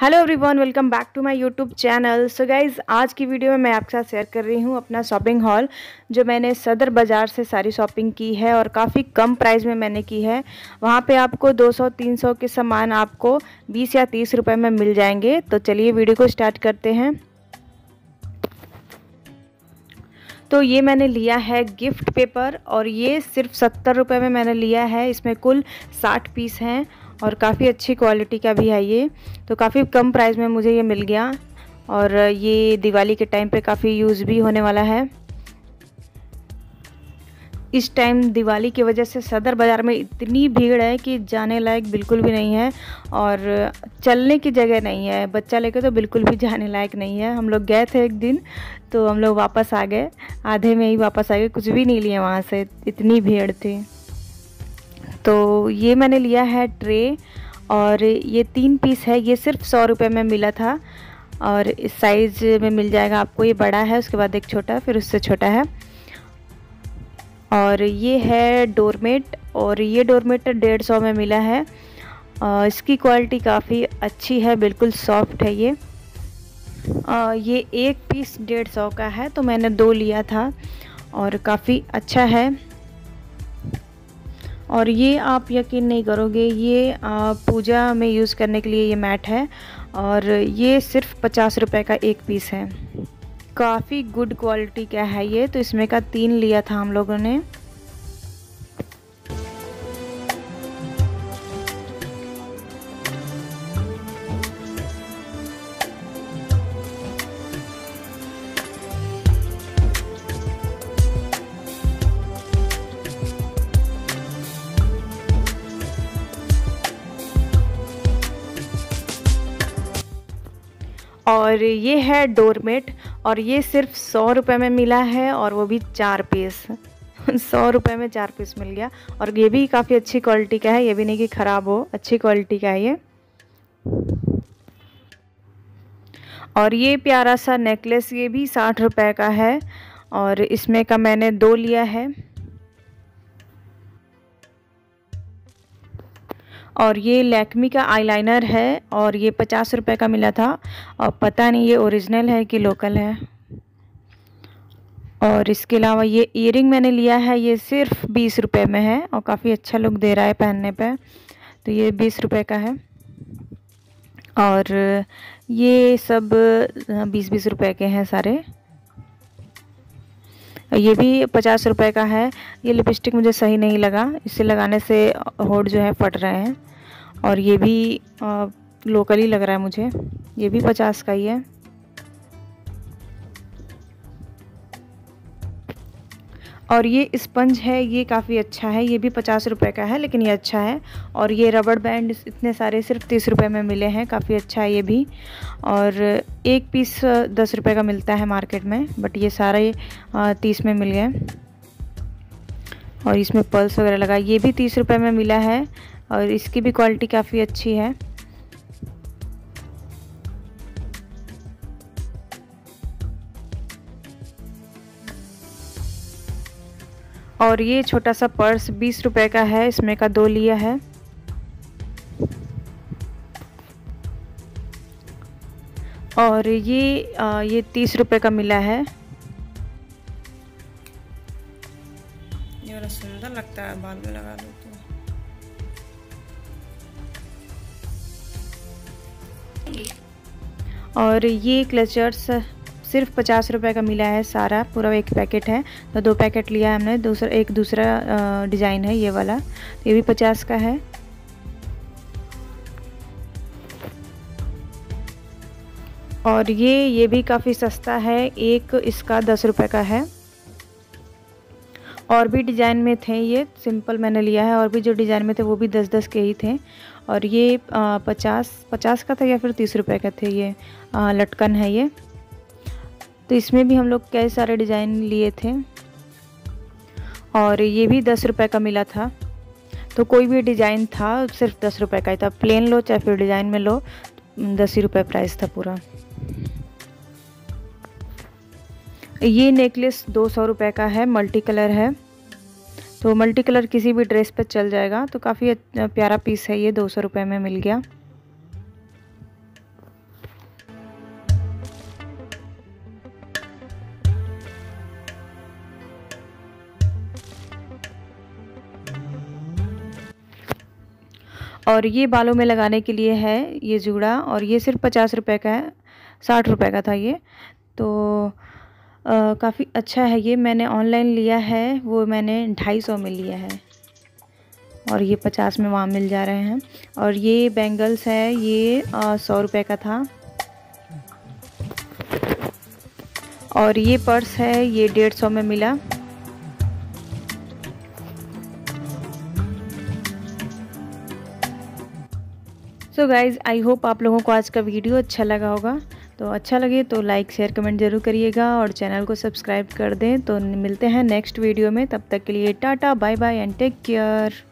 Hello everyone, welcome back to my YouTube channel. So guys, आज की video में मैं आपके साथ शेयर कर रही हूँ अपना शॉपिंग हॉल, जो मैंने सदर बाज़ार से सारी शॉपिंग की है और काफ़ी कम प्राइस में मैंने की है। वहाँ पे आपको 200-300 के सामान आपको 20 या 30 रुपए में मिल जाएंगे। तो चलिए वीडियो को स्टार्ट करते हैं। तो ये मैंने लिया है गिफ्ट पेपर और ये सिर्फ 70 रुपये में मैंने लिया है। इसमें कुल 60 पीस हैं और काफ़ी अच्छी क्वालिटी का भी है ये। तो काफ़ी कम प्राइस में मुझे ये मिल गया और ये दिवाली के टाइम पे काफ़ी यूज़ भी होने वाला है। इस टाइम दिवाली की वजह से सदर बाज़ार में इतनी भीड़ है कि जाने लायक बिल्कुल भी नहीं है और चलने की जगह नहीं है। बच्चा लेकर तो बिल्कुल भी जाने लायक नहीं है। हम लोग गए थे एक दिन, तो हम लोग वापस आ गए, आधे में ही वापस आ गए, कुछ भी नहीं लिए वहाँ से, इतनी भीड़ थी। तो ये मैंने लिया है ट्रे और ये 3 पीस है। ये सिर्फ 100 रुपये में मिला था और इस साइज़ में मिल जाएगा आपको। ये बड़ा है, उसके बाद एक छोटा, फिर उससे छोटा है। और ये है डोरमेट और ये डोरमेट 150 में मिला है। इसकी क्वालिटी काफ़ी अच्छी है, बिल्कुल सॉफ्ट है ये। ये एक पीस 150 का है, तो मैंने 2 लिया था और काफ़ी अच्छा है। और ये आप यकीन नहीं करोगे, ये पूजा में यूज़ करने के लिए ये मैट है और ये सिर्फ 50 रुपये का एक पीस है। काफ़ी गुड क्वालिटी का है ये। तो इसमें का 3 लिया था हम लोगों ने। और ये है डोरमेट और ये सिर्फ 100 रुपये में मिला है और वो भी 4 पीस 100 रुपये में 4 पीस मिल गया। और ये भी काफ़ी अच्छी क्वालिटी का है, ये भी नहीं कि ख़राब हो, अच्छी क्वालिटी का है ये। और ये प्यारा सा नेकलेस, ये भी 60 रुपये का है और इसमें का मैंने 2 लिया है। और ये लैक्मी का आईलाइनर है और ये 50 रुपये का मिला था और पता नहीं ये ओरिजिनल है कि लोकल है। और इसके अलावा ये ईयरिंग मैंने लिया है, ये सिर्फ 20 रुपये में है और काफ़ी अच्छा लुक दे रहा है पहनने पे। तो ये 20 रुपये का है और ये सब 20-20 रुपये के हैं सारे। ये भी 50 रुपये का है। ये लिपस्टिक मुझे सही नहीं लगा, इसे लगाने से होठ जो है फट रहे हैं। और ये भी लोकल ही लग रहा है मुझे, ये भी 50 का ही है। और ये स्पंज है, ये काफ़ी अच्छा है, ये भी 50 रुपये का है लेकिन ये अच्छा है। और ये रबड़ बैंड इतने सारे सिर्फ 30 रुपये में मिले हैं, काफ़ी अच्छा है ये भी। और एक पीस 10 रुपये का मिलता है मार्केट में, बट ये सारे 30 में मिल गए। और इसमें पर्ल्स वगैरह लगा, ये भी 30 रुपये में मिला है और इसकी भी क्वालिटी काफ़ी अच्छी है। और ये छोटा सा पर्स 20 रुपये का है, इसमें का 2 लिया है। और ये 30 रुपये का मिला है। ये वाला सुंदर लगता है, बाल में लगा लो तो। और ये क्लचर्स सिर्फ 50 रुपये का मिला है, सारा पूरा एक पैकेट है। तो 2 पैकेट लिया है हमने। एक दूसरा डिज़ाइन है ये वाला, तो ये भी 50 का है। और ये भी काफ़ी सस्ता है, एक इसका 10 रुपये का है। और भी डिज़ाइन में थे, ये सिंपल मैंने लिया है, और भी जो डिज़ाइन में थे वो भी 10-10 के ही थे। और ये 50 का था या फिर 30 रुपये का थे। ये लटकन है ये। तो इसमें भी हम लोग कई सारे डिज़ाइन लिए थे और ये भी 10 रुपये का मिला था। तो कोई भी डिज़ाइन था सिर्फ 10 रुपये का ही था, प्लेन लो चाहे फिर डिज़ाइन में लो, 10 ही रुपये प्राइस था पूरा। ये नेकलेस 200 रुपये का है, मल्टी कलर है। तो मल्टी कलर किसी भी ड्रेस पे चल जाएगा। तो काफ़ी प्यारा पीस है ये, 200 रुपये में मिल गया। और ये बालों में लगाने के लिए है ये जूड़ा, और ये सिर्फ 50 रुपये का है, 60 रुपये का था ये। तो काफ़ी अच्छा है ये, मैंने ऑनलाइन लिया है, वो मैंने 250 में लिया है और ये 50 में वहाँ मिल जा रहे हैं। और ये बैंगल्स है, ये 100 रुपये का था। और ये पर्स है, ये 150 में मिला। सो गाइज़, आई होप आप लोगों को आज का वीडियो अच्छा लगा होगा। तो अच्छा लगे तो लाइक शेयर कमेंट ज़रूर करिएगा और चैनल को सब्सक्राइब कर दें। तो मिलते हैं नेक्स्ट वीडियो में, तब तक के लिए tata bye bye and take care.